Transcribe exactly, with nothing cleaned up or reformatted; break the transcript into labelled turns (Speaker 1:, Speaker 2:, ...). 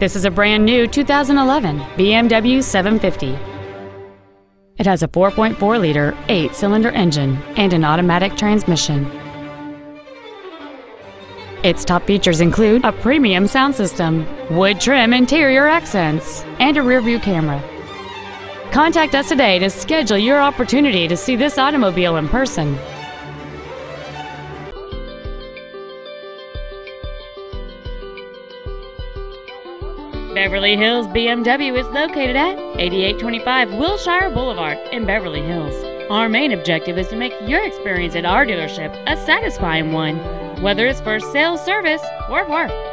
Speaker 1: This is a brand new two thousand eleven B M W seven fifty. It has a four point four liter eight-cylinder engine and an automatic transmission. Its top features include a premium sound system, wood trim interior accents, and a rear-view camera. Contact us today to schedule your opportunity to see this automobile in person. Beverly Hills B M W is located at eighty-eight twenty-five Wilshire Boulevard in Beverly Hills. Our main objective is to make your experience at our dealership a satisfying one, whether it's for sales, service, or work.